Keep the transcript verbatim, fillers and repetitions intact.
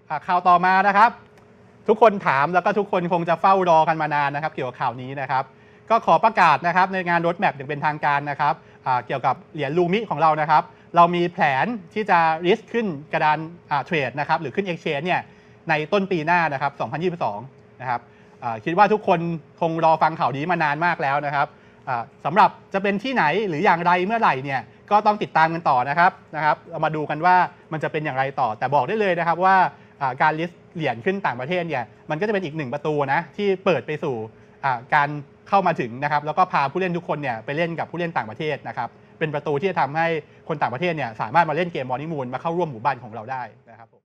ข่าวต่อมานะครับทุกคนถามแล้วก็ทุกคนคงจะเฝ้ารอกันมานานนะครับเกี่ยวกับข่าวนี้นะครับก็ขอประกาศนะครับในงานรถแมพอย่างเป็นทางการนะครับเกี่ยวกับเหรียญลูมิของเรานะครับเรามีแผนที่จะ list ขึ้นกระดานเทรดนะครับหรือขึ้น exchange เนี่ยในต้นปีหน้านะครับสองพันยี่สิบสองนะครับคิดว่าทุกคนคงรอฟังข่าวนี้มานานมากแล้วนะครับสำหรับจะเป็นที่ไหนหรืออย่างไรเมื่อไหร่เนี่ยก็ต้องติดตามกันต่อนะครับนะครับเรามาดูกันว่ามันจะเป็นอย่างไรต่อแต่บอกได้เลยนะครับว่าการ list เหรียญขึ้นต่างประเทศเนี่ยมันก็จะเป็นอีกหนึ่งประตูนะที่เปิดไปสู่การเข้ามาถึงนะครับแล้วก็พาผู้เล่นทุกคนเนี่ยไปเล่นกับผู้เล่นต่างประเทศนะครับเป็นประตูที่จะทำให้คนต่างประเทศเนี่ยสามารถมาเล่นเกม Morning Moon มาเข้าร่วมหมู่บ้านของเราได้นะครับ